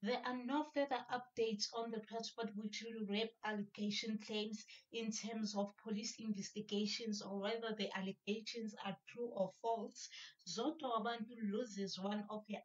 There are no further updates on the Tressford Bushiri rape allegation claims in terms of police investigations or whether the allegations are true or false. Zodwa Wabantu loses one of her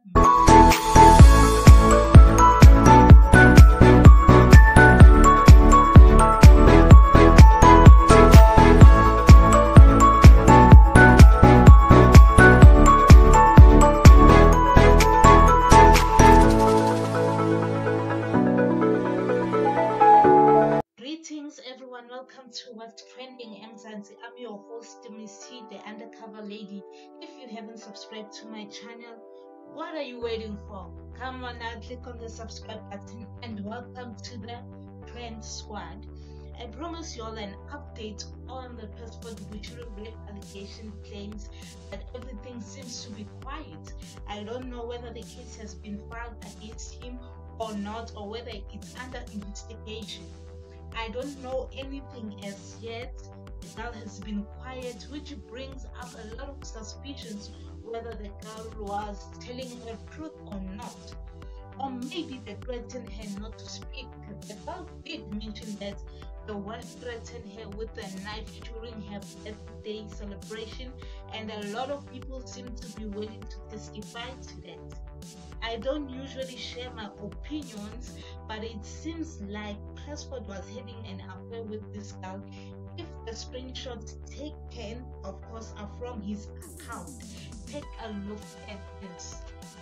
Greetings everyone, welcome to What's Trending Mzansi. I'm your host, Missy, the undercover lady. If you haven't subscribed to my channel, what are you waiting for? Come on now, click on the subscribe button and welcome to the Trend Squad. I promise you all an update on the Tressford Bushiri rape allegation claims, but everything seems to be quiet. I don't know whether the case has been filed against him or not, or whether it's under investigation. I don't know anything as yet. The girl has been quiet, which brings up a lot of suspicions whether the girl was telling the truth or not. Or maybe they threatened her not to speak. The girl did mention that the wife threatened her with a knife during her birthday celebration, and a lot of people seem to be willing to testify to that. I don't usually share my opinions, but it seems like Tressford was having an affair with this girl. If the screenshots taken, of course, are from his account, take a look at this.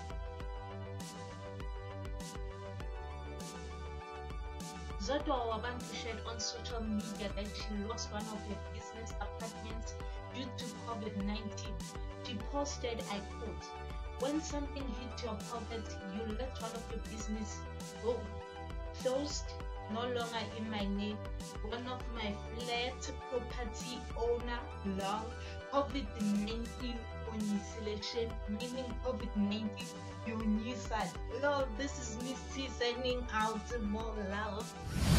Zodwa Wabantu shared on social media that she lost one of her business apartments due to COVID-19. She posted, I quote, "When something hits your pocket, you let one of your business go. Closed, no longer in my name. One of my flat property owner, long COVID-19 on selection, meaning COVID-19 you knew sad." Lol, this is Missy sending out more love.